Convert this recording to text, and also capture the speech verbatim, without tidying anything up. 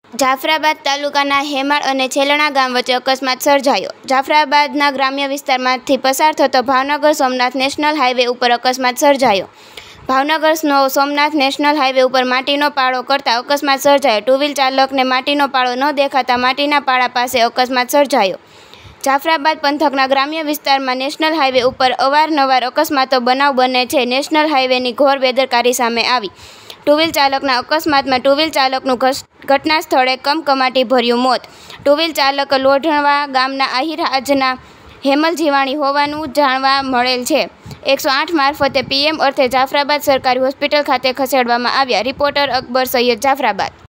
જાફરાબાદ તાલુકાના હેમાળ અને છેલણા ગામ વચ્ચે અકસ્માત સર્જાયો. જાફરાબાદના ગ્રામ્ય વિસ્તારમાંથી પસાર થતો ભાવનગર સોમનાથ નેશનલ હાઈવે ઉપર અકસ્માત સર્જાયો. ભાવનગર સોમનાથ નેશનલ હાઈવે ઉપર માટીનો પાળો કરતા અકસ્માત સર્જાયો. ટુ વ્હીલ ચાલકને માટીનો પાળો ન દેખાતા માટીના પાળા પાસે અકસ્માત સર્જાયો. જાફરાબાદ પંથકના ગ્રામ્ય વિસ્તારમાં નેશનલ હાઈવે ઉપર અવારનવાર અકસ્માતો બનાવ બને છે. નેશનલ હાઈવેની ઘોર બેદરકારી સામે આવી. ટુ વ્હીલ ચાલકના અકસ્માતમાં ટુ વ્હીલ ચાલકનું ઘટના સ્થળે કમકમાટી ભર્યું મોત. ટુ વ્હીલ ચાલક લોઢણવા ગામના આહિર આજના હેમલ જીવાણી હોવાનું જાણવા મળેલ છે. એકસો આઠ મારફતે પીએમ અર્થે જાફરાબાદ સરકારી હોસ્પિટલ ખાતે ખસેડવામાં આવ્યા. રિપોર્ટર અકબર સૈયદ, જાફરાબાદ.